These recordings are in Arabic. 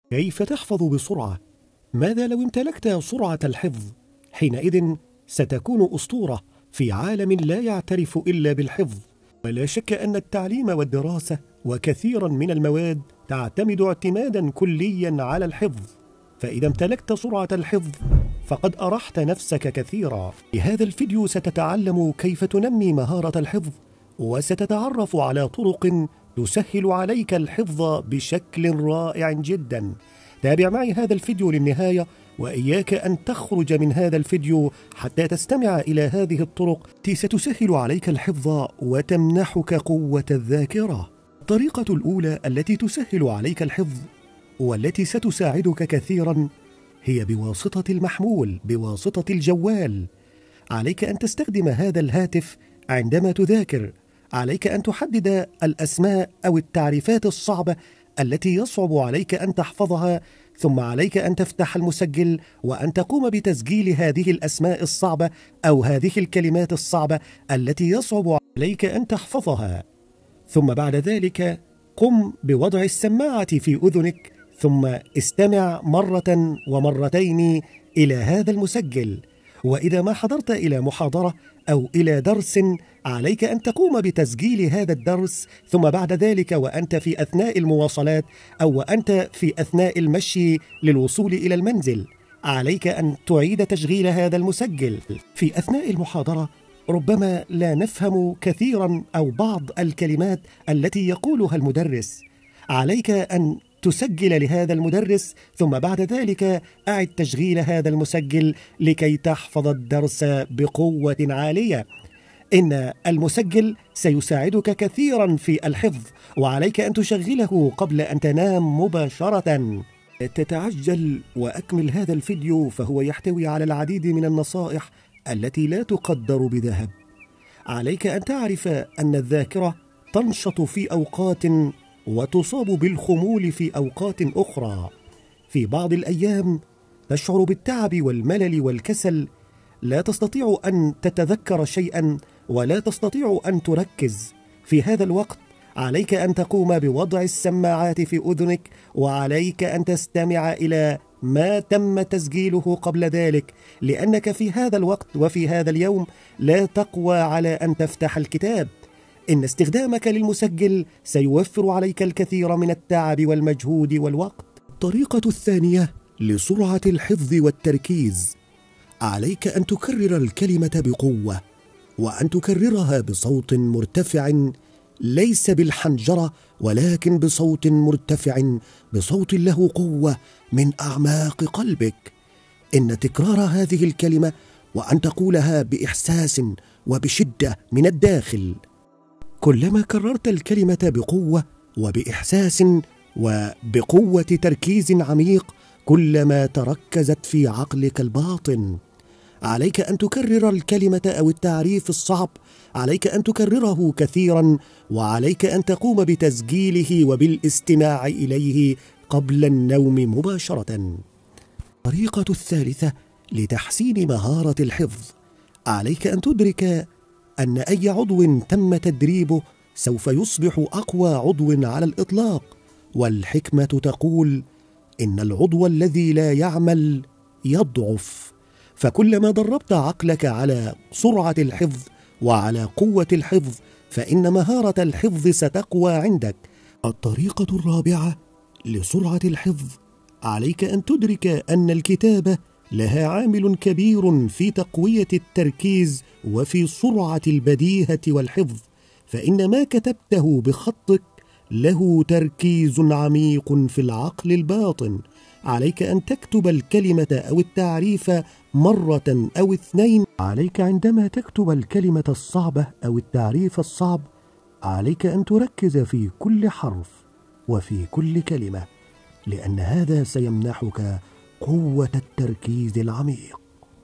كيف تحفظ بسرعة؟ ماذا لو امتلكت سرعة الحفظ؟ حينئذ ستكون أسطورة في عالم لا يعترف إلا بالحفظ. ولا شك أن التعليم والدراسة وكثيرا من المواد تعتمد اعتمادا كليا على الحفظ، فإذا امتلكت سرعة الحفظ فقد أرحت نفسك كثيرا. في هذا الفيديو ستتعلم كيف تنمي مهارة الحفظ، وستتعرف على طرق تسهل عليك الحفظ بشكل رائع جدا. تابع معي هذا الفيديو للنهاية، وإياك أن تخرج من هذا الفيديو حتى تستمع إلى هذه الطرق التي ستسهل عليك الحفظ وتمنحك قوة الذاكرة. الطريقة الأولى التي تسهل عليك الحفظ والتي ستساعدك كثيرا هي بواسطة المحمول، بواسطة الجوال. عليك أن تستخدم هذا الهاتف عندما تذاكر. عليك أن تحدد الأسماء أو التعريفات الصعبة التي يصعب عليك أن تحفظها، ثم عليك أن تفتح المسجل وأن تقوم بتسجيل هذه الأسماء الصعبة أو هذه الكلمات الصعبة التي يصعب عليك أن تحفظها. ثم بعد ذلك قم بوضع السماعة في أذنك، ثم استمع مرة ومرتين إلى هذا المسجل. وإذا ما حضرت إلى محاضرة أو إلى درس عليك أن تقوم بتسجيل هذا الدرس، ثم بعد ذلك وأنت في أثناء المواصلات أو وأنت في أثناء المشي للوصول إلى المنزل عليك أن تعيد تشغيل هذا المسجل. في أثناء المحاضرة ربما لا نفهم كثيرا أو بعض الكلمات التي يقولها المدرس، عليك أن تسجل لهذا المدرس، ثم بعد ذلك أعد تشغيل هذا المسجل لكي تحفظ الدرس بقوة عالية. إن المسجل سيساعدك كثيرا في الحفظ، وعليك أن تشغله قبل أن تنام مباشرة. تتعجل وأكمل هذا الفيديو، فهو يحتوي على العديد من النصائح التي لا تقدر بذهب. عليك أن تعرف أن الذاكرة تنشط في أوقات وتصاب بالخمول في أوقات أخرى. في بعض الأيام تشعر بالتعب والملل والكسل، لا تستطيع أن تتذكر شيئا ولا تستطيع أن تركز. في هذا الوقت عليك أن تقوم بوضع السماعات في أذنك، وعليك أن تستمع إلى ما تم تسجيله قبل ذلك، لأنك في هذا الوقت وفي هذا اليوم لا تقوى على أن تفتح الكتاب. إن استخدامك للمسجل سيوفر عليك الكثير من التعب والمجهود والوقت. الطريقة الثانية لسرعة الحفظ والتركيز، عليك أن تكرر الكلمة بقوة، وأن تكررها بصوت مرتفع، ليس بالحنجرة ولكن بصوت مرتفع، بصوت له قوة من أعماق قلبك. إن تكرار هذه الكلمة وأن تقولها بإحساس وبشدة من الداخل. كلما كررت الكلمة بقوة وبإحساس وبقوة تركيز عميق، كلما تركزت في عقلك الباطن. عليك أن تكرر الكلمة أو التعريف الصعب، عليك أن تكرره كثيرا، وعليك أن تقوم بتسجيله وبالاستماع إليه قبل النوم مباشرة. الطريقة الثالثة لتحسين مهارة الحفظ، عليك أن تدرك أن أي عضو تم تدريبه سوف يصبح أقوى عضو على الإطلاق. والحكمة تقول إن العضو الذي لا يعمل يضعف. فكلما دربت عقلك على سرعة الحفظ وعلى قوة الحفظ، فإن مهارة الحفظ ستقوى عندك. الطريقة الرابعة لسرعة الحفظ، عليك أن تدرك أن الكتابة لها عامل كبير في تقوية التركيز وفي سرعة البديهة والحفظ، فإن ما كتبته بخطك له تركيز عميق في العقل الباطن. عليك أن تكتب الكلمة أو التعريف مرة أو اثنين. عليك عندما تكتب الكلمة الصعبة أو التعريف الصعب، عليك أن تركز في كل حرف وفي كل كلمة، لأن هذا سيمنحك قوة التركيز العميق.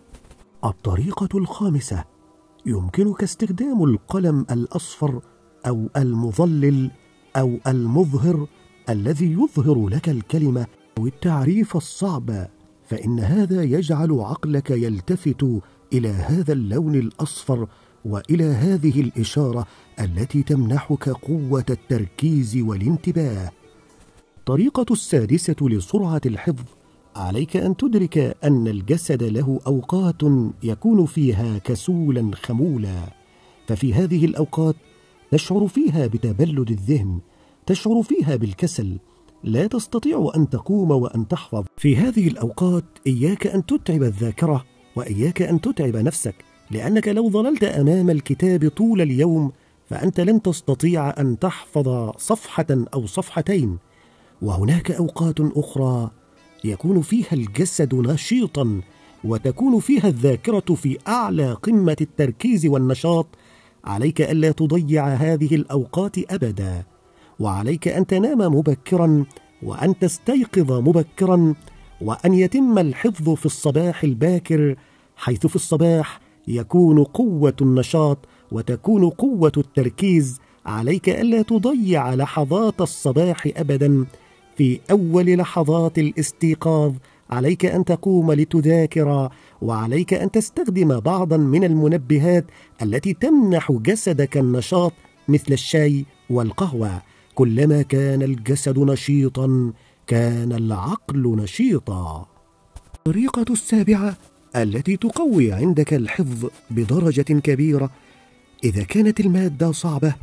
الطريقة الخامسة، يمكنك استخدام القلم الأصفر أو المظلل أو المظهر الذي يظهر لك الكلمة أو التعريف الصعب، فإن هذا يجعل عقلك يلتفت إلى هذا اللون الأصفر وإلى هذه الإشارة التي تمنحك قوة التركيز والانتباه. الطريقة السادسة لسرعة الحفظ: عليك أن تدرك أن الجسد له أوقات يكون فيها كسولا خمولا، ففي هذه الأوقات تشعر فيها بتبلد الذهن، تشعر فيها بالكسل، لا تستطيع أن تقوم وأن تحفظ. في هذه الأوقات إياك أن تتعب الذاكرة وإياك أن تتعب نفسك، لأنك لو ظللت أمام الكتاب طول اليوم فأنت لن تستطيع أن تحفظ صفحة أو صفحتين. وهناك أوقات أخرى يكون فيها الجسد نشيطا وتكون فيها الذاكرة في أعلى قمة التركيز والنشاط. عليك ألا تضيع هذه الأوقات أبدا، وعليك أن تنام مبكرا وأن تستيقظ مبكرا، وأن يتم الحفظ في الصباح الباكر، حيث في الصباح يكون قوة النشاط وتكون قوة التركيز. عليك ألا تضيع لحظات الصباح أبدا. في أول لحظات الاستيقاظ عليك أن تقوم لتذاكر، وعليك أن تستخدم بعضا من المنبهات التي تمنح جسدك النشاط مثل الشاي والقهوة. كلما كان الجسد نشيطا كان العقل نشيطا. الطريقة السابعة التي تقوي عندك الحفظ بدرجة كبيرة: إذا كانت المادة صعبة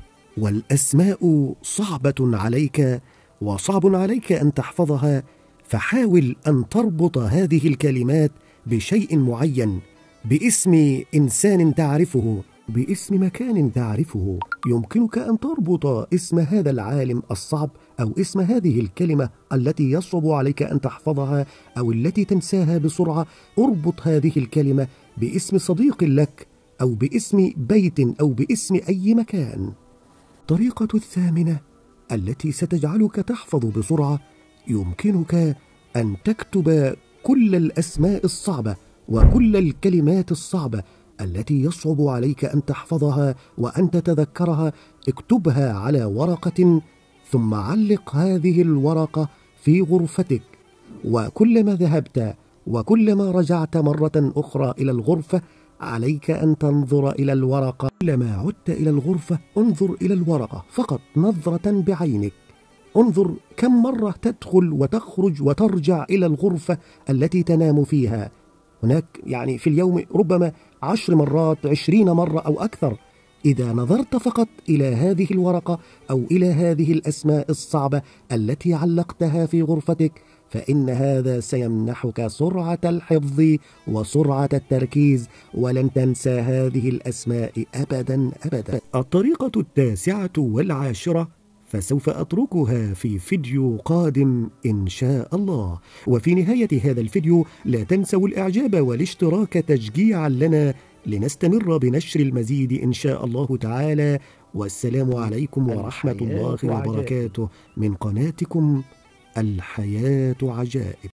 والأسماء صعبة عليك وصعب عليك أن تحفظها، فحاول أن تربط هذه الكلمات بشيء معين، باسم إنسان تعرفه، باسم مكان تعرفه. يمكنك أن تربط اسم هذا العالم الصعب أو اسم هذه الكلمة التي يصعب عليك أن تحفظها أو التي تنساها بسرعة. اربط هذه الكلمة باسم صديق لك أو باسم بيت أو باسم أي مكان. الطريقة الثامنة التي ستجعلك تحفظ بسرعة: يمكنك أن تكتب كل الأسماء الصعبة وكل الكلمات الصعبة التي يصعب عليك أن تحفظها وأن تتذكرها. اكتبها على ورقة ثم علق هذه الورقة في غرفتك، وكلما ذهبت وكلما رجعت مرة أخرى إلى الغرفة عليك أن تنظر إلى الورقة. كلما عدت إلى الغرفة انظر إلى الورقة فقط نظرة بعينك. انظر كم مرة تدخل وتخرج وترجع إلى الغرفة التي تنام فيها. هناك في اليوم ربما 10 مرات، 20 مرة أو أكثر. إذا نظرت فقط إلى هذه الورقة أو إلى هذه الأسماء الصعبة التي علقتها في غرفتك فإن هذا سيمنحك سرعة الحفظ وسرعة التركيز، ولن تنسى هذه الأسماء أبدا أبدا. الطريقة التاسعة والعاشرة فسوف أتركها في فيديو قادم إن شاء الله. وفي نهاية هذا الفيديو لا تنسوا الإعجاب والاشتراك تشجيعا لنا لنستمر بنشر المزيد إن شاء الله تعالى. والسلام عليكم ورحمة الله وبركاته من قناتكم الحياة عجائب.